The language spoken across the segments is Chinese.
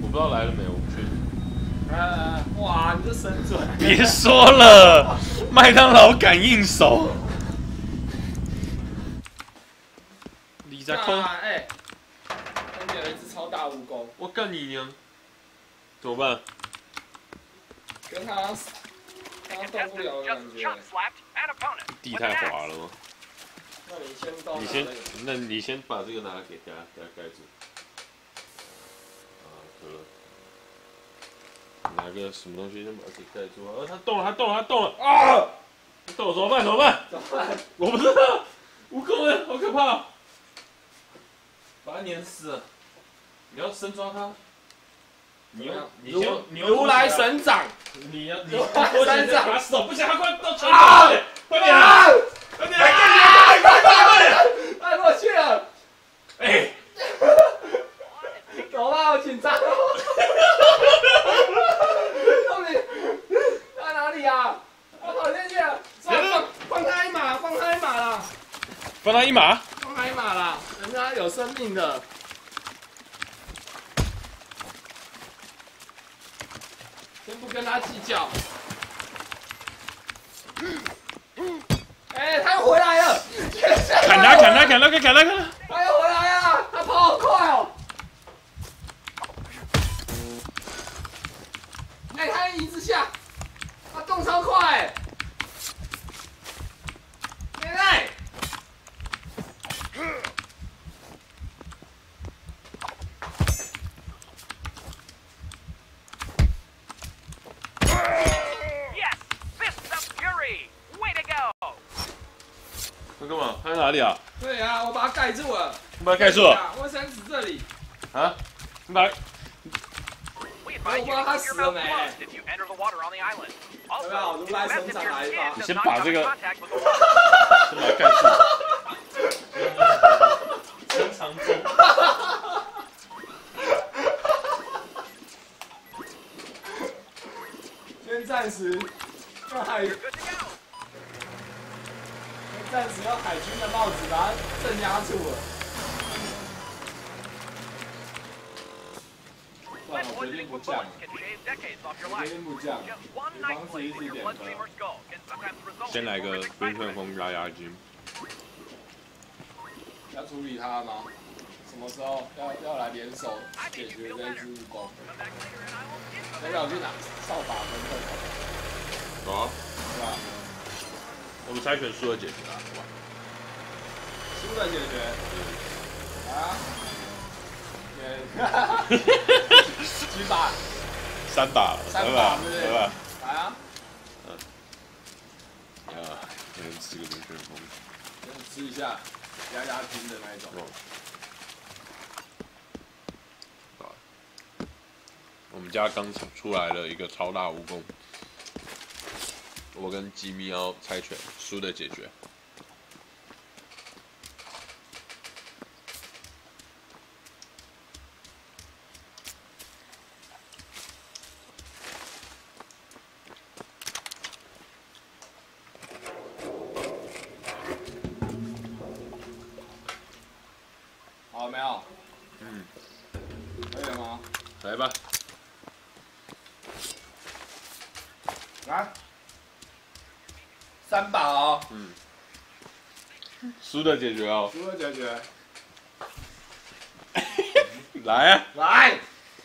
不知道来了没，我不确定。 哇，你这神准！ 别说了，麦当劳敢应手。你在空？ 哎，那边有一只超大蜈蚣。 我干你娘！怎么办？ 跟他动不了的感觉。 地太滑了吗？ 那你先到。 那你先把这个拿来给他盖住。可乐。拿个什么东西先把它给盖住啊！它动了啊！它动了怎么办？我不知道，蜈蚣哎，好可怕！把它碾死了！你要深抓它。 如来神掌！ 你如来神掌！ 手不行，快到拳头快点！快点！ 快过去了！ 哎， 走吧，好紧张。到底在哪里啊？我跑进去了，放他一马，放他一马啦！ 放他一马， 放他一马啦！人家有生命的。先不跟他计较。哎，他又回来了！ 砍他！ 他又回来了！他跑好快哦！哎，他一直下，他动超快！现在。 他干嘛？他在哪里啊？ 对啊，我把它盖住了。 你把它盖住了？ 卫生纸这里。 啊？你把它…… 我不知道他死了没。要不要如来神掌来一发？ 你先把这个，先把它盖住。伸长中。 先暂时让海军的帽子把它镇压住了。算了，我决定不降了。防止一直点歌。 先来个冰旋风压惊。 要处理它吗？什么时候要来联手解决这只蜈蚣？要不要去拿扫把跟特头？ 走啊！ 对吧？ 我们猜拳输了解决啊，好吧？ 输了解决。啊！几把 ？3把， 对不对？来啊！ 先吃个冰旋风。 先吃一下压惊的那一种。 我们家刚出来了一个超大蜈蚣，我跟吉米要猜拳，输的解决。 好了没有？可以了吗？ 来吧。 来，3把哦。 输的解决哦。 输的解决。 来啊！ 来，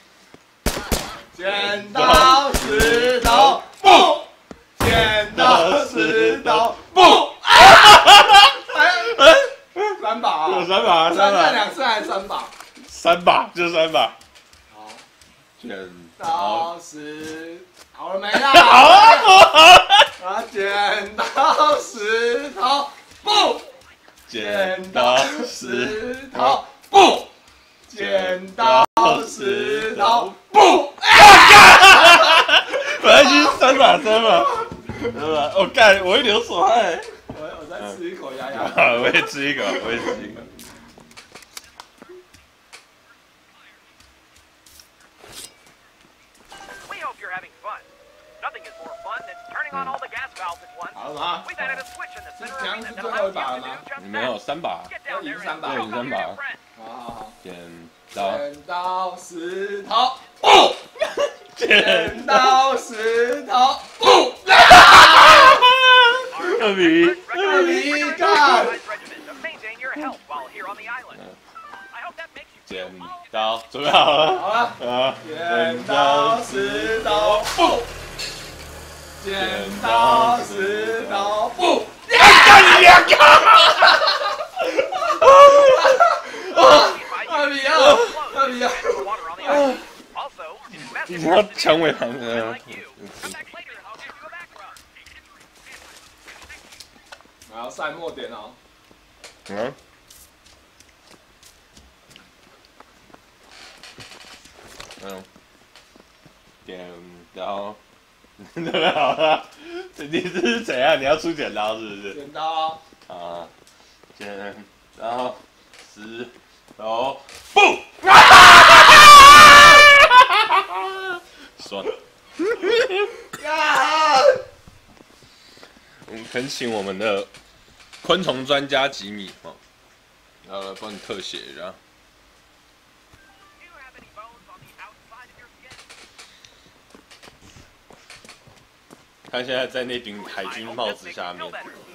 剪刀石头布，剪刀石头布。3把啊！ 有3把 3把2次还是3把 ？3把，就3把。 好， 剪刀石，好了没啦？ 好啊！剪刀石头布，剪刀石头布，剪刀石头布。 本来就是3把3把。我干，我会流手汗。 我再吃一口压压。 我也吃一口， 好了吗？这样是最后一把了吗？ 没有3把， 要赢3把。 要赢3把。 好。 剪刀石头布。 剪刀石头布。 二比一， 干！ 剪刀，准备好了？ 好了， 啊！ 剪刀石头布。剪刀石头布。 干你两个！ 2比2，2比2。 你要抢尾盘的。 然后赛末点哦。 嗯。剪刀，准备好了？你这是怎样？你要出剪刀是不是？ 剪刀。 啊，剪刀石头布。爽。我们恳请我们的昆虫专家吉米哦，然后来帮你特写一下。他现在在那顶海军帽子下面。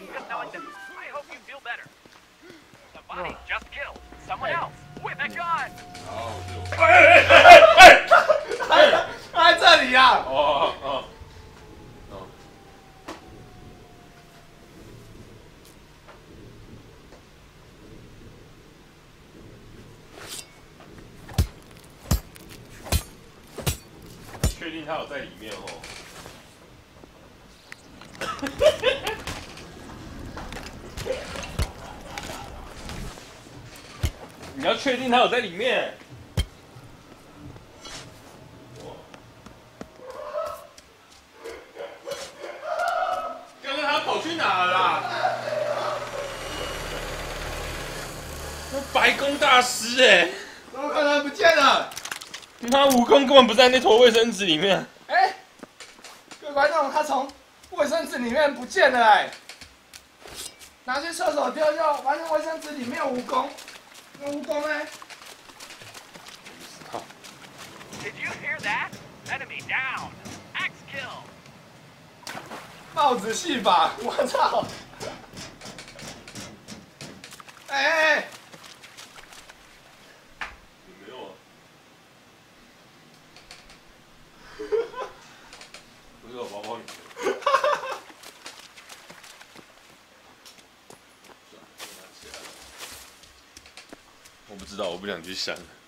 他在这里呀！ 哦。确定他有在里面哦。你要确定他有在里面。刚刚他跑去哪了啦？那白宫大师哎， 怎么可能不见了？ 妈，蜈蚣根本不在那坨卫生纸里面。 哎，各位观众，他从卫生纸里面不见了哎，拿去厕所丢就发现卫生纸里面有蜈蚣，那蜈蚣呢？ Did you hear that? Enemy down. Axe kill. 帽子戏法，我操！哎， 你没有啊？不是我包包里面。我不知道，我不想去想。